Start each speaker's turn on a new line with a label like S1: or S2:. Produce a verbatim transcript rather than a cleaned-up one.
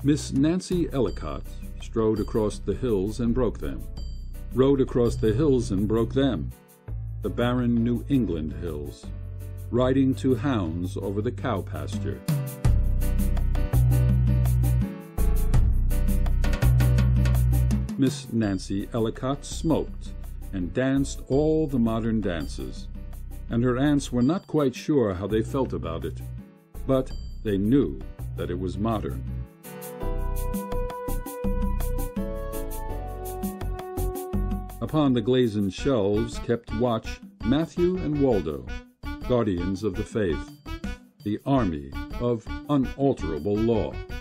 S1: Miss Nancy Ellicott strode across the hills and broke them, rode across the hills and broke them, the barren New England hills, riding to hounds over the cow-pasture. Miss Nancy Ellicott smoked and danced all the modern dances, and her aunts were not quite sure how they felt about it, but they knew that it was modern. Upon the glazen shelves kept watch Matthew and Waldo, guardians of the faith, the army of unalterable law.